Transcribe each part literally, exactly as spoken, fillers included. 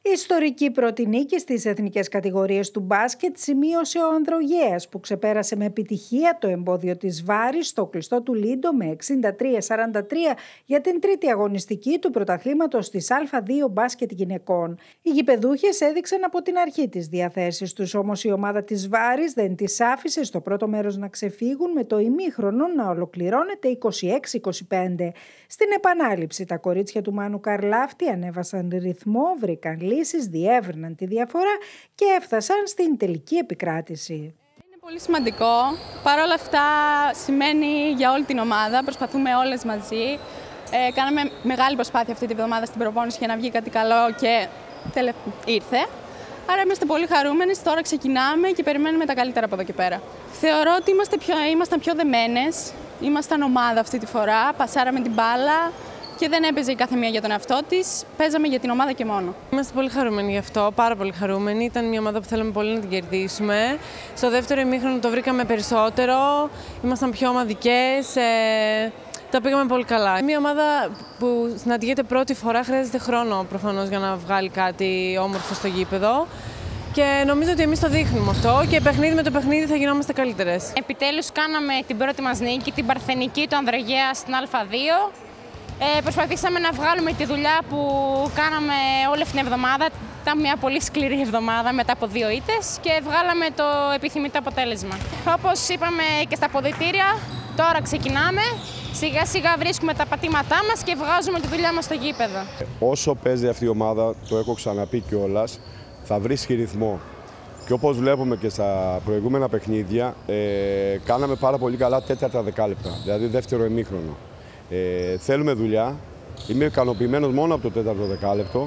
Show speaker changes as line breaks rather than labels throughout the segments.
Η ιστορική πρώτη νίκη στις εθνικές κατηγορίες του μπάσκετ σημείωσε ο Ανδρογέας, που ξεπέρασε με επιτυχία το εμπόδιο της Βάρης στο κλειστό του Λίντο με εξήντα τρία σαράντα τρία για την τρίτη αγωνιστική του πρωταθλήματος της Α δύο μπάσκετ γυναικών. Οι γηπεδούχες έδειξαν από την αρχή τις διαθέσεις τους, όμως η ομάδα της Βάρης δεν τις άφησε στο πρώτο μέρος να ξεφύγουν, με το ημίχρονο να ολοκληρώνεται είκοσι έξι είκοσι πέντε. Στην επανάληψη τα κορίτσια του Μάνου Καρλάφτη ανέβασαν ρυθμό, βρήκαν λύσεις, διεύρυναν τη διαφορά και έφτασαν στην τελική επικράτηση.
Είναι πολύ σημαντικό. Παρ' όλα αυτά σημαίνει για όλη την ομάδα. Προσπαθούμε όλες μαζί. Ε, κάναμε μεγάλη προσπάθεια αυτή τη βδομάδα στην προπόνηση για να βγει κάτι καλό και τελε... ήρθε. Άρα είμαστε πολύ χαρούμενοι. Τώρα ξεκινάμε και περιμένουμε τα καλύτερα από εδώ και πέρα. Θεωρώ ότι είμαστε πιο, ήμασταν πιο δεμένες. Ήμασταν ομάδα αυτή τη φορά. Πασάραμε την μπάλα και δεν έπαιζε η κάθε μία για τον εαυτό της. Παίζαμε για την ομάδα και μόνο.
Είμαστε πολύ χαρούμενοι γι' αυτό, πάρα πολύ χαρούμενοι. Ήταν μια ομάδα που θέλαμε πολύ να την κερδίσουμε. Στο δεύτερο ημίχρονο το βρήκαμε περισσότερο. Ήμασταν πιο ομαδικές. Ε, τα πήγαμε πολύ καλά. Μια ομάδα που συναντιέται πρώτη φορά χρειάζεται χρόνο προφανώς για να βγάλει κάτι όμορφο στο γήπεδο. Και νομίζω ότι εμείς το δείχνουμε αυτό και παιχνίδι με το παιχνίδι θα γινόμαστε καλύτερες.
Επιτέλους κάναμε την πρώτη μας νίκη, την παρθενική του Ανδρογέα στην Α δύο. Ε, προσπαθήσαμε να βγάλουμε τη δουλειά που κάναμε όλη αυτή την εβδομάδα. Ήταν μια πολύ σκληρή εβδομάδα μετά από δύο ήττες και βγάλαμε το επιθυμητό αποτέλεσμα. Όπως είπαμε και στα αποδυτήρια, τώρα ξεκινάμε. Σιγά σιγά βρίσκουμε τα πατήματά μας και βγάζουμε τη δουλειά μας στο γήπεδο.
Όσο παίζει αυτή η ομάδα, το έχω ξαναπεί κιόλας, θα βρίσκει ρυθμό. Και όπως βλέπουμε και στα προηγούμενα παιχνίδια, ε, κάναμε πάρα πολύ καλά τέταρτα δεκάλεπτα, δηλαδή δεύτερο ημίχρονο. Ε, θέλουμε δουλειά. Είμαι ικανοποιημένος μόνο από το τέταρτο δεκάλεπτο.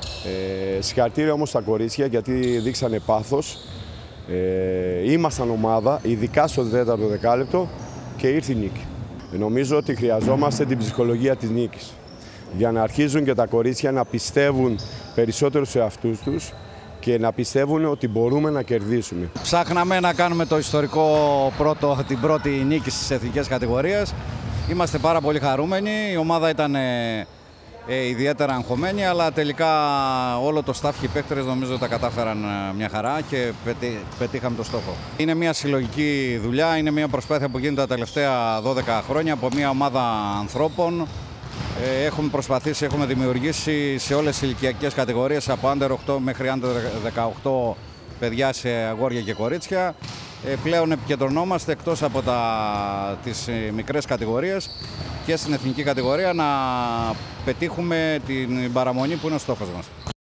Ε, συγχαρητήρια όμως στα κορίτσια γιατί δείξανε πάθος. Ε, ήμασταν ομάδα, ειδικά στο τέταρτο δεκάλεπτο και ήρθε η νίκη. Ε, νομίζω ότι χρειαζόμαστε την ψυχολογία της νίκης για να αρχίζουν και τα κορίτσια να πιστεύουν περισσότερο σε αυτούς τους και να πιστεύουν ότι μπορούμε να κερδίσουμε.
Ψάχναμε να κάνουμε το ιστορικό πρώτο, την πρώτη νίκη στις εθνικές κατηγορίες. Είμαστε πάρα πολύ χαρούμενοι, η ομάδα ήταν ε, ε, ιδιαίτερα αγχωμένη, αλλά τελικά όλο το staff και οι παίκτες νομίζω τα κατάφεραν ε, μια χαρά και πετύ, πετύχαμε το στόχο. Είναι μια συλλογική δουλειά, είναι μια προσπάθεια που γίνεται τα τελευταία δώδεκα χρόνια από μια ομάδα ανθρώπων. Ε, έχουμε προσπαθήσει, έχουμε δημιουργήσει σε όλες τις ηλικιακές κατηγορίες από άντερ οκτώ μέχρι άντερ δεκαοκτώ παιδιά σε αγόρια και κορίτσια. Ε, πλέον επικεντρωνόμαστε εκτός από τα, τις μικρές κατηγορίες και στην εθνική κατηγορία να πετύχουμε την παραμονή που είναι ο στόχος μας.